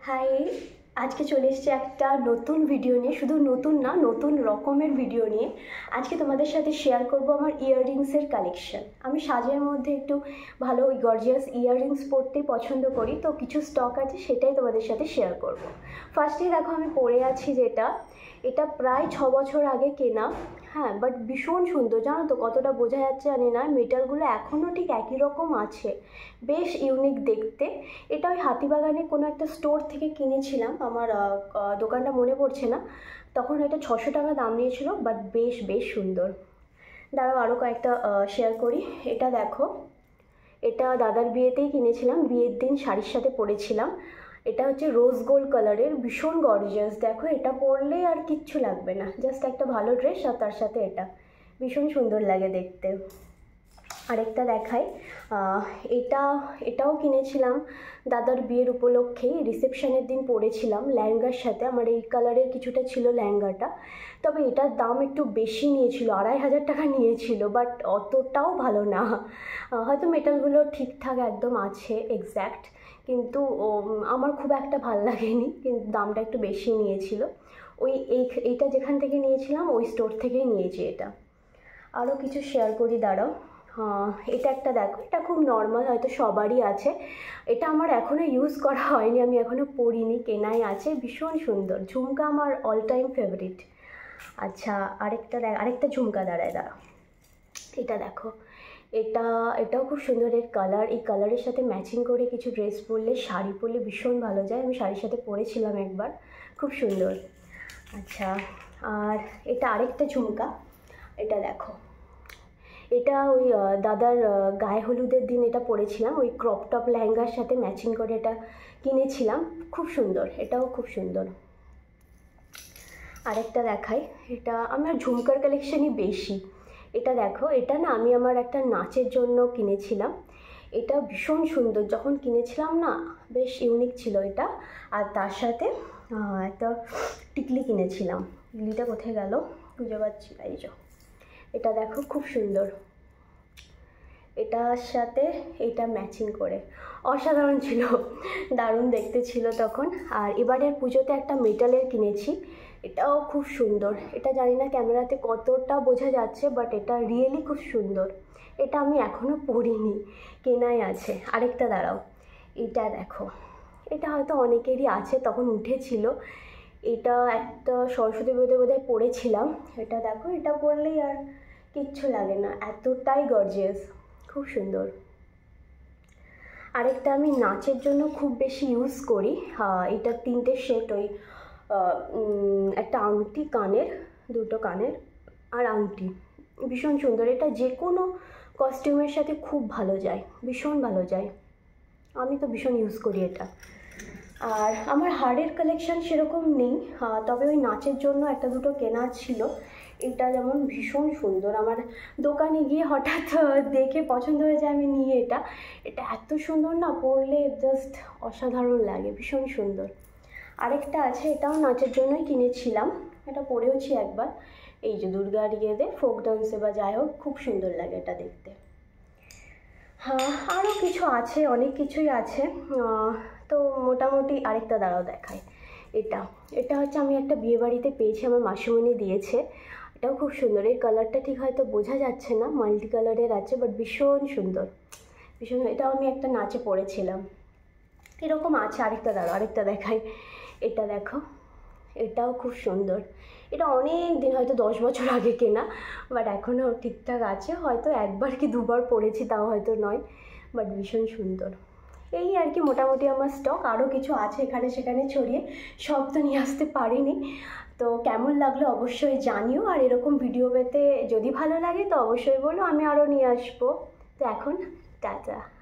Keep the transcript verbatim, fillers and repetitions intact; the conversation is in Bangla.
হাই, আজকে চলে এসেছি একটা নতুন ভিডিও নিয়ে। শুধু নতুন না, নতুন রকমের ভিডিও নিয়ে। আজকে তোমাদের সাথে শেয়ার করব আমার ইয়াররিংসের কালেকশন। আমি সাজের মধ্যে একটু ভালো গর্জিয়াস ইয়াররিংস পরতেই পছন্দ করি, তো কিছু স্টক আছে, সেটাই তোমাদের সাথে শেয়ার করব। ফার্স্টেই দেখো আমি পরে আছি যেটা, এটা প্রায় ছ বছর আগে কেনা। হ্যাঁ, বাট ভীষণ সুন্দর, জানো তো কতটা বোঝা যাচ্ছে জানি না, মেটালগুলো এখনও ঠিক একই রকম আছে, বেশ ইউনিক দেখতে। এটা ওই হাতিবাগানে কোনো একটা স্টোর থেকে কিনেছিলাম, আমার দোকানটা মনে পড়ছে না। তখন এটা ছশো টাকা দাম নিয়েছিল, বাট বেশ বেশ সুন্দর। দাঁড়াও আরও কয়েকটা শেয়ার করি। এটা দেখো, এটা দাদার বিয়েতেই কিনেছিলাম, বিয়ের দিন শাড়ির সাথে পরেছিলাম। এটা হচ্ছে রোজ গোল্ড কালারের, ভীষণ গর্জিয়াস। দেখো এটা পরলে আর কিচ্ছু লাগবে না, জাস্ট একটা ভালো ড্রেস আর তার সাথে এটা ভীষণ সুন্দর লাগে দেখতে। আরেকটা দেখাই, এটা এটাও কিনেছিলাম দাদার বিয়ের উপলক্ষেই, রিসেপশনের দিন পরেছিলাম লেহেঙ্গার সাথে। আমার এই কালারের কিছুটা ছিল লেহেঙ্গাটা, তবে এটার দাম একটু বেশি নিয়েছিল, আড়াই হাজার টাকা নিয়েছিল, বাট অতটাও ভালো না। হয়তো মেটালগুলো ঠিকঠাক একদম আছে এক্স্যাক্ট, কিন্তু আমার খুব একটা ভালো লাগেনি, কিন্তু দামটা একটু বেশি নিয়েছিল। ওই এই এইটা যেখান থেকে নিয়েছিলাম ওই স্টোর থেকেই নিয়েছি এটা। আরও কিছু শেয়ার করি, দাঁড়াও। হ্যাঁ, এটা একটা দেখো, এটা খুব নর্মাল, হয়তো সবারই আছে। এটা আমার এখনও ইউজ করা হয়নি, আমি এখনও পরিনি, কেনাই আছে। ভীষণ সুন্দর ঝুমকা, আমার অল টাইম ফেভারিট। আচ্ছা, আরেকটা আরেকটা ঝুমকা দাঁড়ায় দাঁড়াও, এটা দেখো, এটা এটাও খুব সুন্দর। এর কালার, এই কালারের সাথে ম্যাচিং করে কিছু ড্রেস পরলে, শাড়ি পরলে ভীষণ ভালো যায়। আমি শাড়ির সাথে পরেছিলাম একবার, খুব সুন্দর। আচ্ছা, আর এটা আরেকটা ঝুমকা, এটা দেখো, এটা ওই দাদার গায়ে হলুদের দিন এটা পরেছিলাম, ওই ক্রপ টপ লেহেঙ্গার সাথে ম্যাচিং করে এটা কিনেছিলাম, খুব সুন্দর, এটাও খুব সুন্দর। আরেকটা দেখাই, এটা আমার ঝুমকার কালেকশনই বেশি। এটা দেখো, এটা না আমি আমার একটা নাচের জন্য কিনেছিলাম। এটা ভীষণ সুন্দর, যখন কিনেছিলাম না বেশ ইউনিক ছিল এটা। আর তার সাথে একটা টিকলি কিনেছিলাম, টিকলিটা কোথায় গেল খুঁজে পাচ্ছি না, এই যে এটা দেখো, খুব সুন্দর। এটার সাথে এটা ম্যাচিং করে অসাধারণ ছিল, দারুণ দেখতে ছিল তখন। আর এবারের পুজোতে একটা মেটালের কিনেছি, এটাও খুব সুন্দর। এটা জানি না ক্যামেরাতে কতটা বোঝা যাচ্ছে, বাট এটা রিয়েলি খুব সুন্দর। এটা আমি এখনও পরিনি, কেনাই আছে। আরেকটা দাঁড়াও, এটা দেখো, এটা হয়তো অনেকেরই আছে, তখন উঠেছিল। এটা একটা সরস্বতী পুজোতে বোধহয় পরেছিলাম। এটা দেখো, এটা পরলেই আর কিচ্ছু লাগে না, এতটাই গর্জিয়াস, খুব সুন্দর। আরেকটা আমি নাচের জন্য খুব বেশি ইউজ করি, এটা তিনটে সেট, ওই একটা আংটি, কানের দুটো কানের আর আংটি, ভীষণ সুন্দর। এটা যে কোনো কস্টিউমের সাথে খুব ভালো যায়, ভীষণ ভালো যায়, আমি তো ভীষণ ইউজ করি এটা। আর আমার হারের কালেকশান সেরকম নেই, তবে ওই নাচের জন্য একটা দুটো কেনা ছিল। এটা যেমন ভীষণ সুন্দর, আমার দোকানে গিয়ে হঠাৎ দেখে পছন্দ হয়ে যায়, আমি নিয়ে এটা এটা এত সুন্দর না, পরলে জাস্ট অসাধারণ লাগে, ভীষণ সুন্দর। আরেকটা আছে, এটাও নাচের জন্যই কিনেছিলাম, এটা পরেওছি একবার। এই যে দুর্গার ইয়েতে ফোক ডান্সে বা যাই হোক, খুব সুন্দর লাগে এটা দেখতে। হ্যাঁ, আরও কিছু আছে, অনেক কিছুই আছে, তো মোটামুটি। আরেকটা দাঁড়াও দেখায়, এটা এটা হচ্ছে আমি একটা বিয়েবাড়িতে পেয়েছি, আমার মাসিমণি দিয়েছে। এটাও খুব সুন্দর, এই কালারটা ঠিক হয়তো বোঝা যাচ্ছে না, মাল্টি কালারের আছে, বাট ভীষণ সুন্দর, ভীষণ। এটাও আমি একটা নাচে পরেছিলাম, এরকম আছে। আরেকটা দাঁড়াও, আরেকটা দেখাই, এটা দেখো, এটাও খুব সুন্দর। এটা অনেক দিন, হয়তো দশ বছর আগে কেনা, বাট এখনও ঠিকঠাক আছে, হয়তো একবার কি দুবার পরেছি, তাও হয়তো নয়, বাট ভীষণ সুন্দর। এই আর কি মোটামুটি আমার স্টক। আরও কিছু আছে এখানে সেখানে ছড়িয়ে, সব তো নিয়ে আসতে পারিনি। তো কেমন লাগলো অবশ্যই জানিও, আর এরকম ভিডিও পেতে যদি ভালো লাগে তো অবশ্যই বলো, আমি আরও নিয়ে আসবো। তো এখন টাটা।